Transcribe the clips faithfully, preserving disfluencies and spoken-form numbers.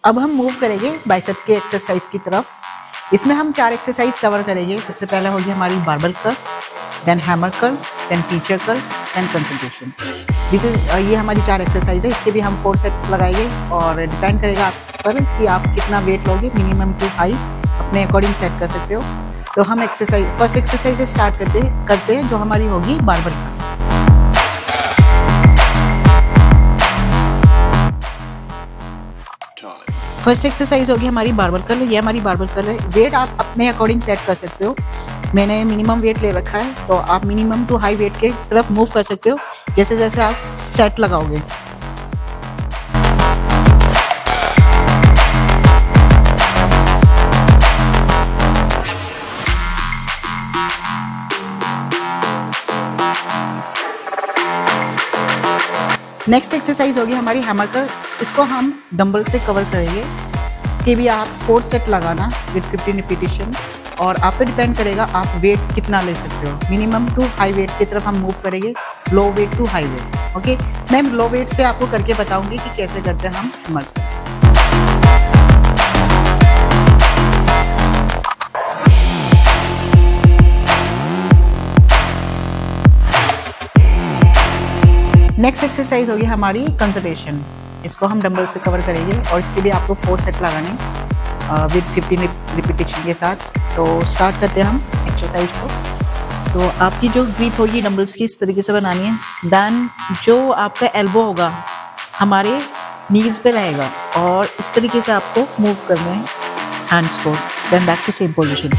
अब हम मूव करेंगे बाइसेप्स के एक्सरसाइज की तरफ। इसमें हम चार एक्सरसाइज कवर करेंगे। सबसे पहले होगी हमारी barbell curl, then hammer curl, then preacher curl, then concentration. This is ये हमारी चार एक्सरसाइज है। इसके भी हम फोर सेट्स लगाएंगे और डिपेंड करेगा आप पर कि आप कितना वेट लोगे। मिनिमम टू हाई अपने अकॉर्डिंग सेट कर सकते हो। तो हम एक्सरसाइज फर्स्ट एक्सरसाइज से स्टार्ट करते करते हैं जो हमारी होगी बारबेल कर्ल। फर्स्ट एक्सरसाइज होगी हमारी बारबेल कर्ल। ये हमारी बारबेल कर्ल है। वेट आप अपने अकॉर्डिंग सेट कर सकते हो। मैंने मिनिमम वेट ले रखा है, तो आप मिनिमम टू हाई वेट के तरफ मूव कर सकते हो जैसे जैसे आप सेट लगाओगे। नेक्स्ट एक्सरसाइज होगी हमारी हैमर कर्ल। इसको हम डंबल से कवर करेंगे। इसके भी आप फोर सेट लगाना विद फिफ्टीन रिपीटिशन और आप पे डिपेंड करेगा आप वेट कितना ले सकते हो। मिनिमम टू हाई वेट की तरफ हम मूव करेंगे, low weight to high weight. Okay, मैं लो वेट से आपको करके बताऊंगी कि कैसे करते हैं हम हैमर कर्ल। नेक्स्ट एक्सरसाइज होगी हमारी कंसंट्रेशन। इसको हम डंबल से कवर करेंगे और इसके भी आपको फोर सेट लगाने विद फिफ्टीन रिपीटिशन के साथ। तो स्टार्ट करते हैं हम एक्सरसाइज को। तो आपकी जो ग्रिप होगी डंबल्स की इस तरीके से बनानी है। देन जो आपका एल्बो होगा हमारे नीज पे रहेगा और इस तरीके से आपको मूव करना है हैंड्स को। Then back to same position.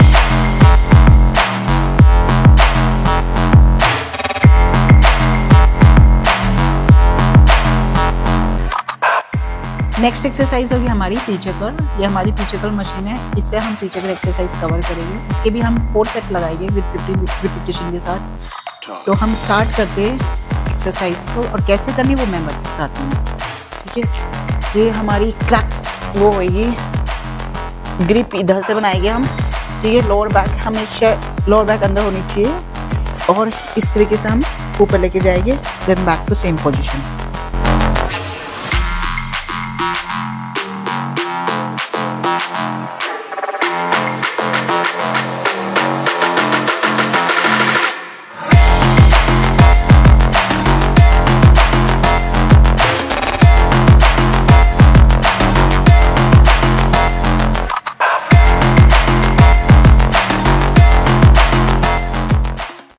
Next exercise होगी हमारी टीचर कर्ल। ये हमारी टीचर कर्ल मशीन है। इससे हम टीचर कर्ल एक्सरसाइज कवर करेंगे। इसके भी हम फोर सेट लगाएंगे विद फिफ्टीन रिपीटिशन के साथ। तो हम स्टार्ट करते हैं एक्सरसाइज को और कैसे करनी वो मैं बताती हूँ। ठीक है, ये हमारी क्रैक वो होगी, ग्रिप इधर से बनाएंगे हम। ठीक है, लोअर बैक हमेशा लोअर बैक अंदर होनी चाहिए और इस तरीके से हम ऊपर लेके जाएंगे। Then back to same position.